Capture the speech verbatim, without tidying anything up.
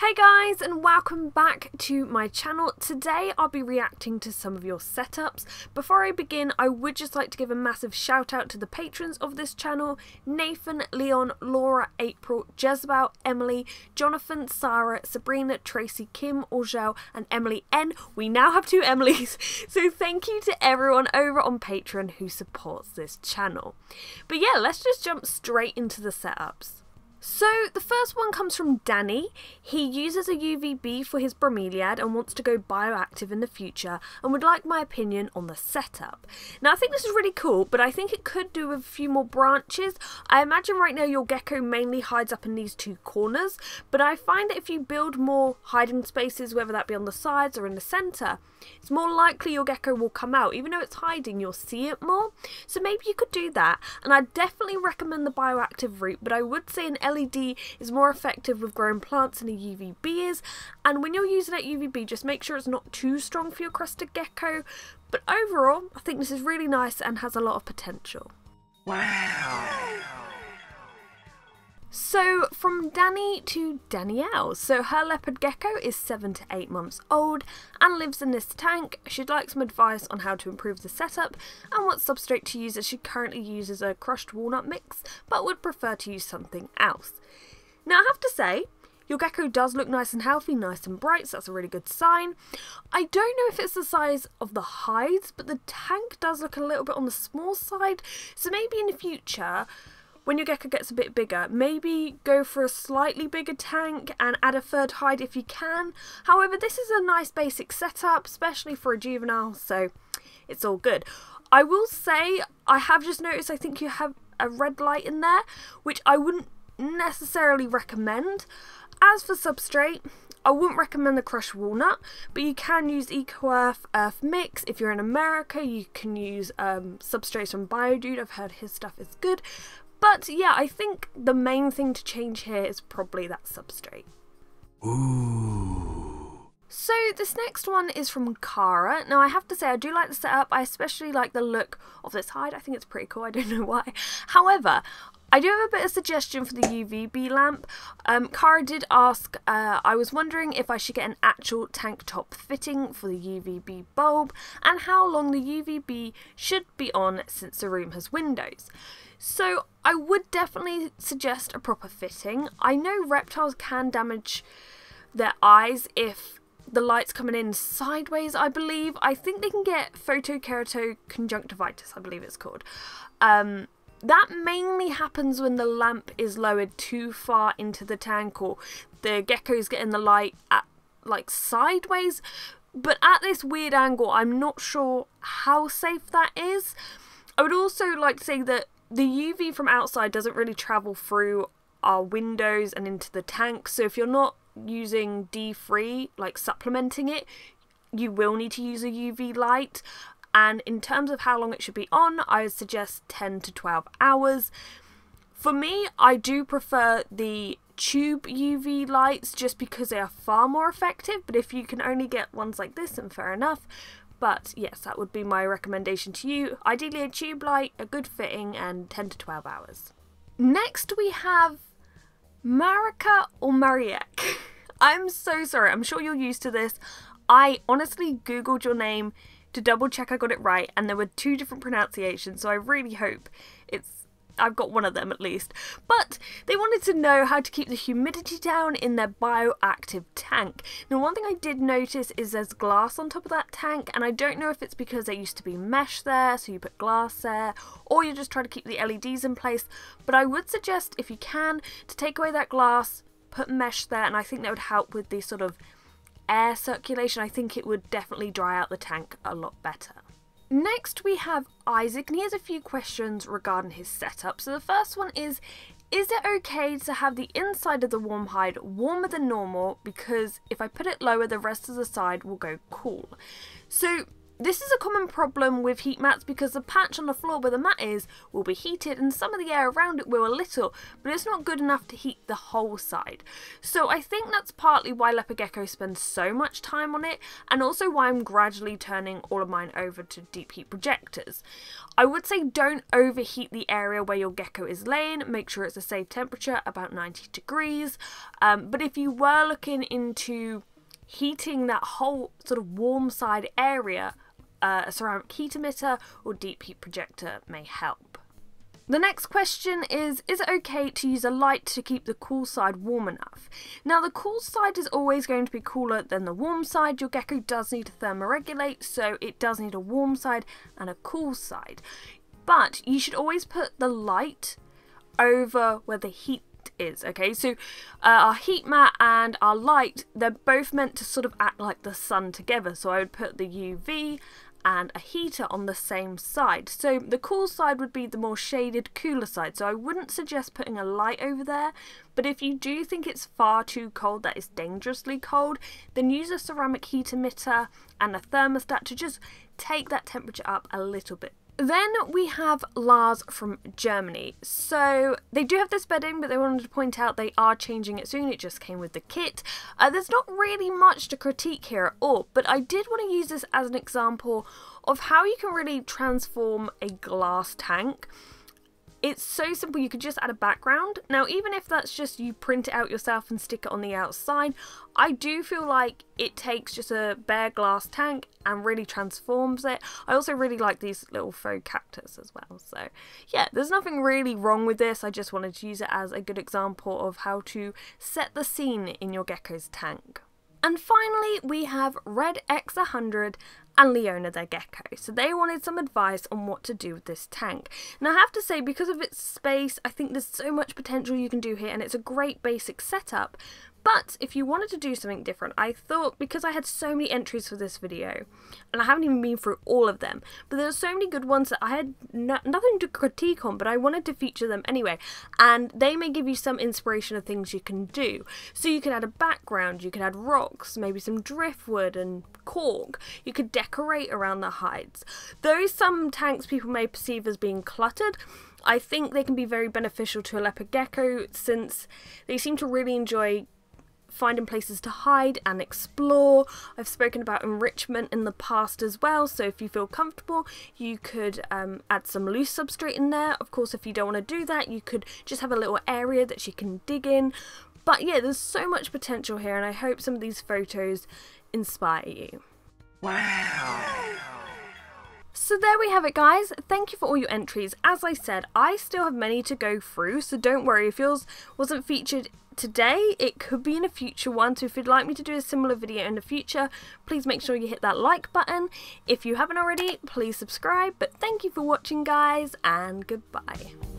Hey guys, and welcome back to my channel. Today I'll be reacting to some of your setups. Before I begin, I would just like to give a massive shout out to the patrons of this channel: Nathan, Leon, Laura, April, Jezebel, Emily, Jonathan, Sarah, Sabrina, Tracy, Kim, Orgel, and Emily N. We now have two Emilys, so thank you to everyone over on Patreon who supports this channel. But yeah, let's just jump straight into the setups. So the first one comes from Danny. He uses a U V B for his bromeliad and wants to go bioactive in the future and would like my opinion on the setup. Now I think this is really cool, but I think it could do with a few more branches. I imagine right now your gecko mainly hides up in these two corners, but I find that if you build more hiding spaces, whether that be on the sides or in the centre, it's more likely your gecko will come out. Even though it's hiding, you'll see it more. So maybe you could do that, and I definitely recommend the bioactive route, but I would say an L E D is more effective with growing plants than a U V B is, and when you're using that U V B, just make sure it's not too strong for your crested gecko. But overall, I think this is really nice and has a lot of potential. Wow! So from Danny to Danielle. So her leopard gecko is seven to eight months old and lives in this tank. She'd like some advice on how to improve the setup and what substrate to use, as she currently uses a crushed walnut mix but would prefer to use something else. Now I have to say, your gecko does look nice and healthy, nice and bright, so that's a really good sign. I don't know if it's the size of the hides, but the tank does look a little bit on the small side, so maybe in the future, when your gecko gets a bit bigger, maybe go for a slightly bigger tank and add a third hide if you can. However, this is a nice basic setup, especially for a juvenile, so it's all good. I will say, I have just noticed, I think you have a red light in there, which I wouldn't necessarily recommend. As for substrate, I wouldn't recommend the crushed walnut, but you can use EcoEarth Earth Mix. If you're in America, you can use um, substrates from Biodude. I've heard his stuff is good. But yeah, I think the main thing to change here is probably that substrate. Ooh. So this next one is from Cara. Now I have to say, I do like the setup. I especially like the look of this hide. I think it's pretty cool. I don't know why. However, I do have a bit of suggestion for the U V B lamp. Um, Cara did ask, uh, I was wondering if I should get an actual tank top fitting for the U V B bulb and how long the U V B should be on since the room has windows. So I would definitely suggest a proper fitting. I know reptiles can damage their eyes if the light's coming in sideways, I believe. I think they can get photokeratoconjunctivitis, I believe it's called. Um, that mainly happens when the lamp is lowered too far into the tank or the gecko's getting the light at like sideways. But at this weird angle, I'm not sure how safe that is. I would also like to say that the U V from outside doesn't really travel through our windows and into the tank, so if you're not using D three, like supplementing it, you will need to use a U V light. And in terms of how long it should be on, I would suggest ten to twelve hours. For me, I do prefer the tube U V lights just because they are far more effective, but if you can only get ones like this, then fair enough. But yes, that would be my recommendation to you. Ideally a tube light, a good fitting, and ten to twelve hours. Next we have Marika or Mariek. I'm so sorry, I'm sure you're used to this. I honestly googled your name to double check I got it right, and there were two different pronunciations, so I really hope it's I've got one of them at least. But they wanted to know how to keep the humidity down in their bioactive tank. Now one thing I did notice is there's glass on top of that tank, and I don't know if it's because there used to be mesh there, so you put glass there, or you're just trying to keep the L E Ds in place. But I would suggest, if you can, to take away that glass, put mesh there, and I think that would help with the sort of air circulation. I think it would definitely dry out the tank a lot better. Next we have Isaac, and he has a few questions regarding his setup. So the first one is, is it okay to have the inside of the warm hide warmer than normal, because if I put it lower the rest of the side will go cool? So This is a common problem with heat mats because the patch on the floor where the mat is will be heated and some of the air around it will a little, but it's not good enough to heat the whole side. So I think that's partly why leopard gecko spends so much time on it, and also why I'm gradually turning all of mine over to deep heat projectors. I would say don't overheat the area where your gecko is laying, make sure it's a safe temperature, about ninety degrees, um, but if you were looking into heating that whole sort of warm side area, uh, a ceramic heat emitter or deep heat projector may help. The next question is, is it okay to use a light to keep the cool side warm enough? Now the cool side is always going to be cooler than the warm side. Your gecko does need to thermoregulate, so it does need a warm side and a cool side. But you should always put the light over where the heat is, okay? So uh, our heat mat and our light, they're both meant to sort of act like the sun together, so I would put the U V and a heater on the same side. So the cool side would be the more shaded, cooler side, so I wouldn't suggest putting a light over there, but if you do think it's far too cold, that is dangerously cold, then use a ceramic heat emitter and a thermostat to just take that temperature up a little bit. Then we have Lars from Germany. So they do have this bedding, but they wanted to point out they are changing it soon. It just came with the kit. Uh, there's not really much to critique here at all, but I did want to use this as an example of how you can really transform a glass tank. It's so simple, you could just add a background. Now, even if that's just you print it out yourself and stick it on the outside, I do feel like it takes just a bare glass tank and really transforms it. I also really like these little faux cactus as well. So yeah, there's nothing really wrong with this. I just wanted to use it as a good example of how to set the scene in your gecko's tank. And finally, we have Red X one hundred and Leona their gecko. So they wanted some advice on what to do with this tank. Now I have to say, because of its space, I think there's so much potential you can do here, and it's a great basic setup. But if you wanted to do something different, I thought, because I had so many entries for this video, and I haven't even been through all of them, but there are so many good ones that I had no nothing to critique on, but I wanted to feature them anyway, and they may give you some inspiration of things you can do. So you could add a background, you could add rocks, maybe some driftwood and cork, you could decorate around the hides. Though some tanks people may perceive as being cluttered, I think they can be very beneficial to a leopard gecko, since they seem to really enjoy finding places to hide and explore. I've spoken about enrichment in the past as well, so if you feel comfortable, you could um, add some loose substrate in there. Of course, if you don't want to do that, you could just have a little area that she can dig in. But yeah, there's so much potential here, and I hope some of these photos inspire you. Wow! So there we have it, guys. Thank you for all your entries. As I said, I still have many to go through, so don't worry if yours wasn't featured today, it could be in a future one. So if you'd like me to do a similar video in the future, please make sure you hit that like button. If you haven't already, please subscribe. But thank you for watching, guys, and goodbye.